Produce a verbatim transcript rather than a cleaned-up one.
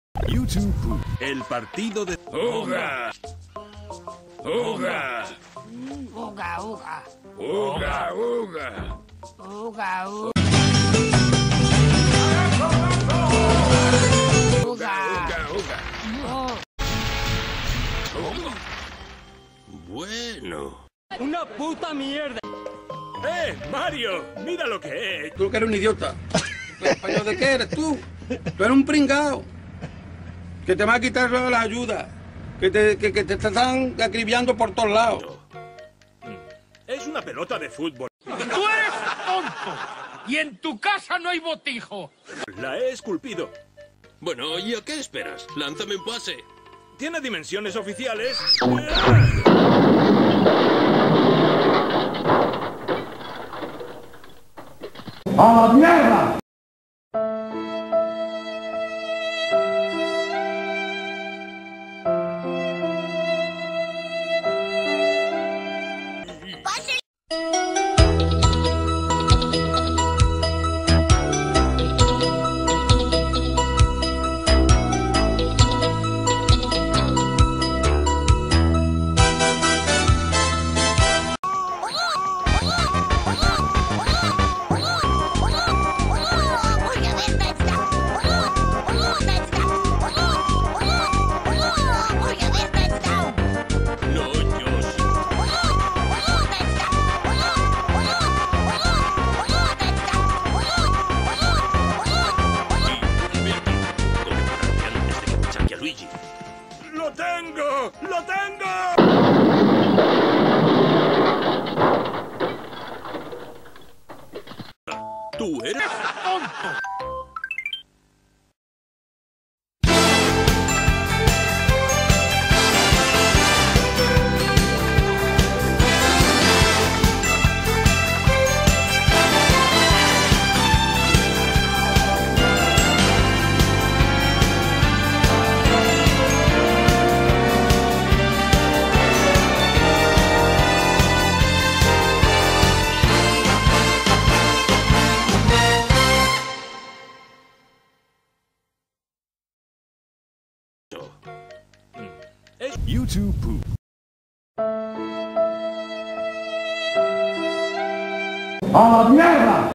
YouTube. El partido de... ¡Uga! ¡Uga! Uga, uga. ¡Uga, uga! Uga, uga. ¡Uga, uga! Bueno. ¡Una puta mierda! ¡Eh, Mario! ¡Mira lo que es! Tú que eres un idiota. ¿Español de qué eres tú? Tú eres un pringao. Que te va a quitar las ayudas. Que te, que, que te están acribillando por todos lados. Es una pelota de fútbol. ¡Tú eres tonto! ¡Y en tu casa no hay botijo! La he esculpido. Bueno, ¿y a qué esperas? ¡Lánzame un pase! Tiene dimensiones oficiales. ¡A la mierda! No, yo sí. Antes de que machaque a Luigi. ¡Lo tengo! ¡Lo tengo! ¡Tú eres ¡Tonto! YouTube poop. ¡A la mierda!